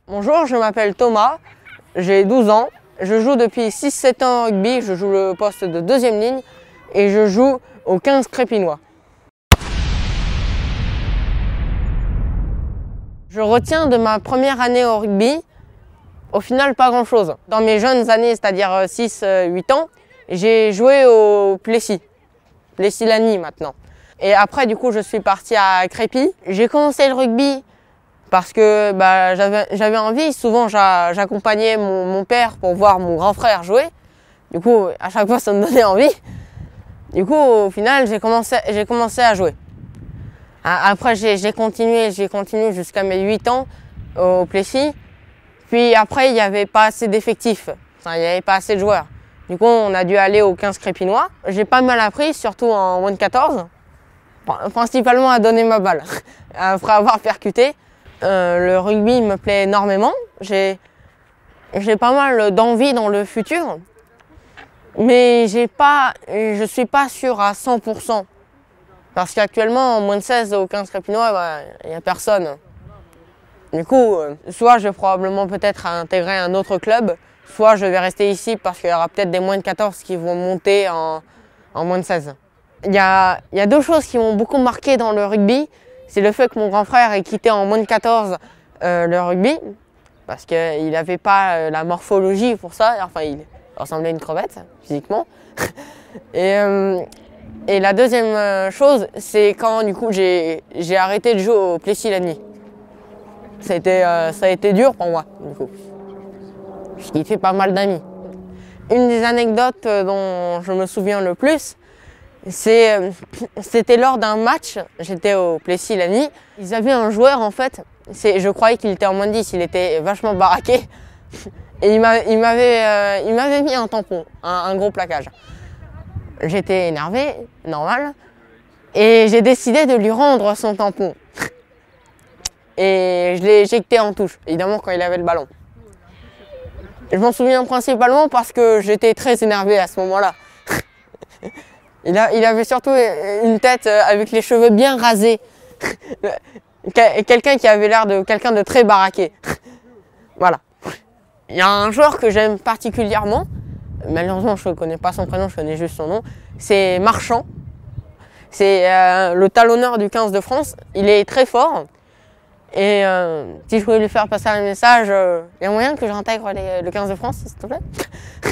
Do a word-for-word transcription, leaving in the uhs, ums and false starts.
Bonjour, je m'appelle Thomas, j'ai douze ans, je joue depuis six sept ans au rugby, je joue le poste de deuxième ligne et je joue au quinze Crépinois. Je retiens de ma première année au rugby, au final pas grand chose. Dans mes jeunes années, c'est-à-dire six huit ans, j'ai joué au Plessis, Plessis-Lagny maintenant. Et après du coup je suis parti à Crépy. J'ai commencé le rugby parce que bah, j'avais envie. Souvent j'accompagnais mon, mon père pour voir mon grand frère jouer. Du coup à chaque fois ça me donnait envie. Du coup au final j'ai commencé, j'ai commencé à jouer. Après j'ai continué, j'ai continué jusqu'à mes huit ans au Plessis. Puis après il n'y avait pas assez d'effectifs, enfin, il n'y avait pas assez de joueurs. Du coup on a dû aller au quinze Crépinois. J'ai pas mal appris, surtout en moins de quatorze. Principalement à donner ma balle, après avoir percuté. Euh, le rugby me plaît énormément. J'ai pas mal d'envie dans le futur, mais j'ai pas, je ne suis pas sûr à cent pour cent. Parce qu'actuellement, en moins de seize au quinze Crépinois, bah, il n'y a personne. Du coup, euh, soit je vais probablement peut-être intégrer un autre club, soit je vais rester ici parce qu'il y aura peut-être des moins de quatorze qui vont monter en, en moins de seize. Il y a, il y a deux choses qui m'ont beaucoup marqué dans le rugby. C'est le fait que mon grand frère ait quitté en moins de quatorze euh, le rugby, parce qu'il n'avait pas euh, la morphologie pour ça. Enfin, il ressemblait à une crevette, physiquement. et, euh, et la deuxième chose, c'est quand du coup j'ai arrêté de jouer au Plessis-Lagny. Ça, euh, ça a été dur pour moi, du coup. J'ai fait pas mal d'amis. Une des anecdotes dont je me souviens le plus, c'était lors d'un match, j'étais au Plessis-Lagny, ils avaient un joueur en fait, je croyais qu'il était en moins de dix, il était vachement baraqué, et il m'avait euh, mis un tampon, un, un gros plaquage. J'étais énervé, normal, et j'ai décidé de lui rendre son tampon. Et je l'ai éjecté en touche, évidemment quand il avait le ballon. Je m'en souviens principalement parce que j'étais très énervé à ce moment-là. Il, a, il avait surtout une tête avec les cheveux bien rasés. Quelqu'un qui avait l'air de quelqu'un de très baraqué. Voilà. Il y a un joueur que j'aime particulièrement, malheureusement je ne connais pas son prénom, je connais juste son nom, c'est Marchand. C'est euh, le talonneur du quinze de France, il est très fort. Et euh, si je pouvais lui faire passer un message, il euh, y a moyen que j'intègre le quinze de France, s'il te plaît?